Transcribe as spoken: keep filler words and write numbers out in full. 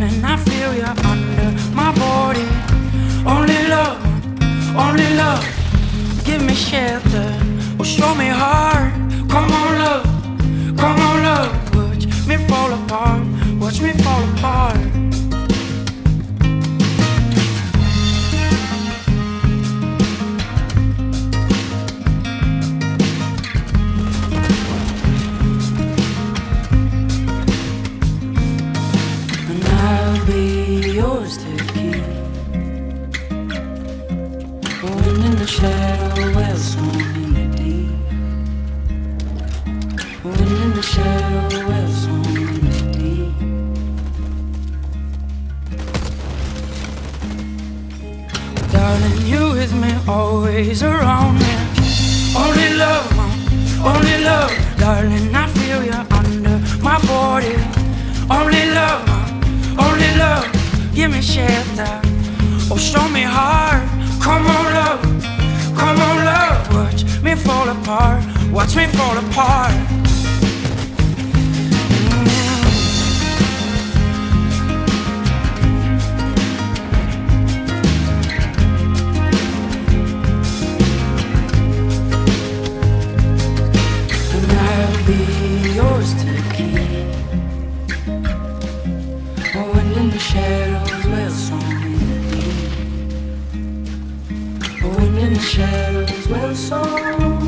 Darling, I feel you under my body. Only love, only love. Give me shelter, or show me heart. Come on, love, come on, love. Watch me fall apart, watch me fall apart. And I'll be yours to keep. Going in the shadow, well, song in the deep. Going in the shadow, well, song in the deep. Darling, you with me, always around me. Only love, only love. Darling, I feel you under my body. Only love, only love. Give me shelter, or show me heart. Come on, love, come on, love. Watch me fall apart, watch me fall apart. And I'll be yours to keep. Going in the shadows, well, song in the deep. Going in the shadows, well, song